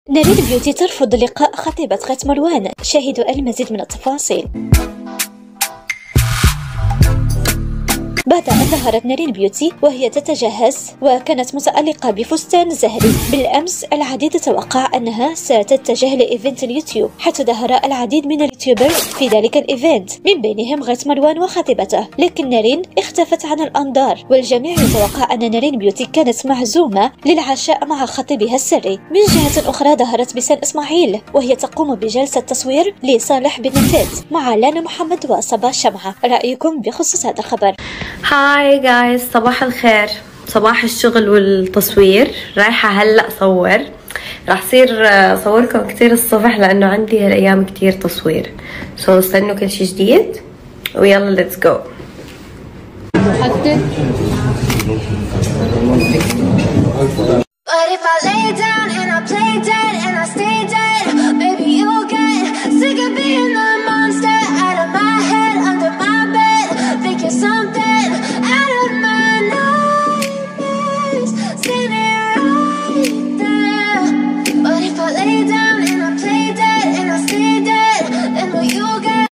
نارين بيوتي ترفض لقاء خطيبة غيت مروان، شاهدوا المزيد من التفاصيل. بعد أن ظهرت نارين بيوتي وهي تتجهز وكانت متألقة بفستان زهري، بالأمس العديد توقع أنها ستتجه لإيفنت اليوتيوب، حيث ظهر العديد من اليوتيوبرز في ذلك الإيفنت من بينهم غيت مروان وخطيبته، لكن نارين اختفت عن الأنظار، والجميع يتوقع أن نارين بيوتي كانت معزومة للعشاء مع خطيبها السري. من جهة أخرى ظهرت بسان إسماعيل وهي تقوم بجلسة تصوير لصالح بن نفيت مع لانا محمد وصبا شمعة. رأيكم بخصوص هذا الخبر؟ هاي جايز، صباح الخير، صباح الشغل والتصوير. رايحة هلأ صور، راح صير صوركم كتير الصبح لأنه عندي هالأيام كتير تصوير. استنوا كل شي جديد ويلا ليتس جو.